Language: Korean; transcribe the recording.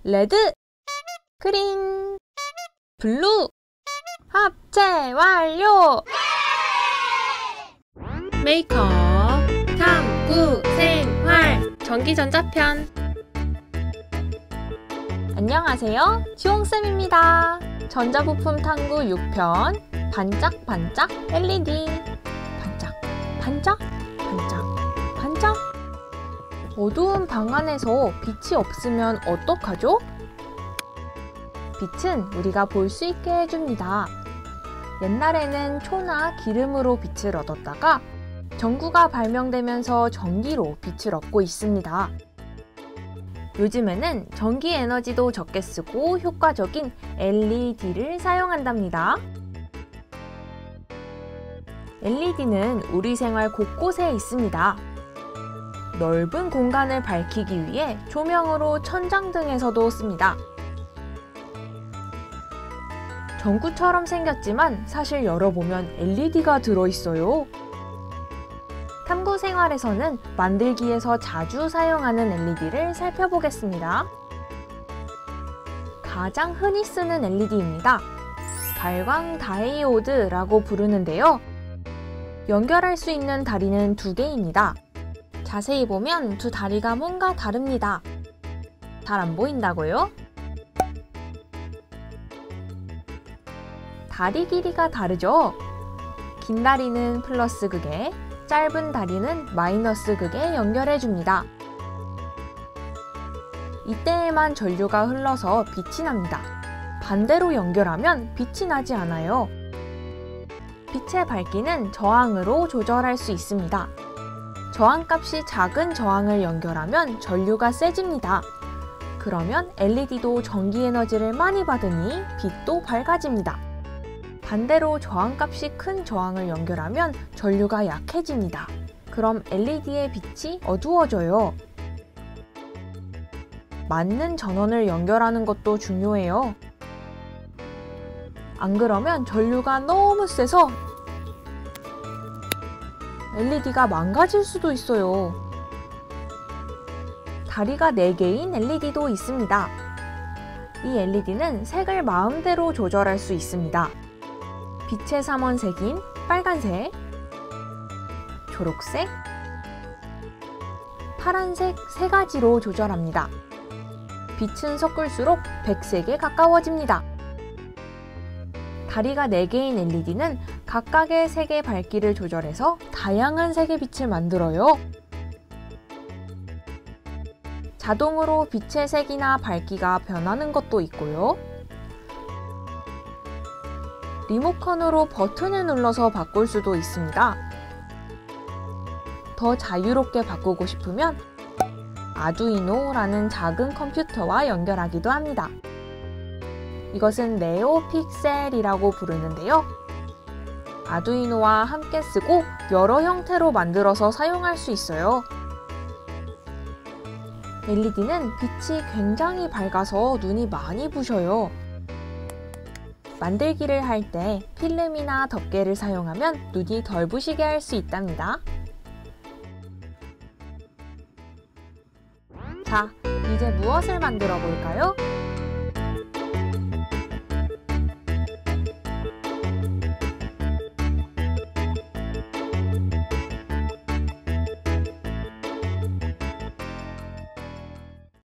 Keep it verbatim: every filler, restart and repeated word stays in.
레드, 그린, 블루, 합체 완료! 메이커 탐구 생활 전기전자편. 안녕하세요, 지홍쌤입니다. 전자부품 탐구 육 편 반짝반짝 엘이디. 반짝 반짝 반짝 반짝. 어두운 방 안에서 빛이 없으면 어떡하죠? 빛은 우리가 볼 수 있게 해줍니다. 옛날에는 초나 기름으로 빛을 얻었다가 전구가 발명되면서 전기로 빛을 얻고 있습니다. 요즘에는 전기 에너지도 적게 쓰고 효과적인 엘이디를 사용한답니다. 엘이디는 우리 생활 곳곳에 있습니다. 넓은 공간을 밝히기 위해 조명으로 천장 등에서도 씁니다. 전구처럼 생겼지만 사실 열어보면 엘이디가 들어있어요. 탐구 생활에서는 만들기에서 자주 사용하는 엘이디를 살펴보겠습니다. 가장 흔히 쓰는 엘이디입니다. 발광 다이오드라고 부르는데요. 연결할 수 있는 다리는 두 개입니다. 자세히 보면 두 다리가 뭔가 다릅니다. 잘 안 보인다고요? 다리 길이가 다르죠? 긴 다리는 플러스 극에, 짧은 다리는 마이너스 극에 연결해줍니다. 이때에만 전류가 흘러서 빛이 납니다. 반대로 연결하면 빛이 나지 않아요. 빛의 밝기는 저항으로 조절할 수 있습니다. 저항값이 작은 저항을 연결하면 전류가 세집니다. 그러면 엘이디도 전기 에너지를 많이 받으니 빛도 밝아집니다. 반대로 저항값이 큰 저항을 연결하면 전류가 약해집니다. 그럼 엘이디의 빛이 어두워져요. 맞는 전원을 연결하는 것도 중요해요. 안 그러면 전류가 너무 세서 엘이디가 망가질 수도 있어요. 다리가 네 개인 엘이디도 있습니다. 이 엘이디는 색을 마음대로 조절할 수 있습니다. 빛의 삼원색인 빨간색, 초록색, 파란색 세 가지로 조절합니다. 빛은 섞을수록 백색에 가까워집니다. 다리가 네 개인 엘이디는 각각의 색의 밝기를 조절해서 다양한 색의 빛을 만들어요. 자동으로 빛의 색이나 밝기가 변하는 것도 있고요. 리모컨으로 버튼을 눌러서 바꿀 수도 있습니다. 더 자유롭게 바꾸고 싶으면 아두이노라는 작은 컴퓨터와 연결하기도 합니다. 이것은 네오픽셀이라고 부르는데요. 아두이노와 함께 쓰고 여러 형태로 만들어서 사용할 수 있어요. 엘이디는 빛이 굉장히 밝아서 눈이 많이 부셔요. 만들기를 할 때 필름이나 덮개를 사용하면 눈이 덜 부시게 할 수 있답니다. 자, 이제 무엇을 만들어 볼까요?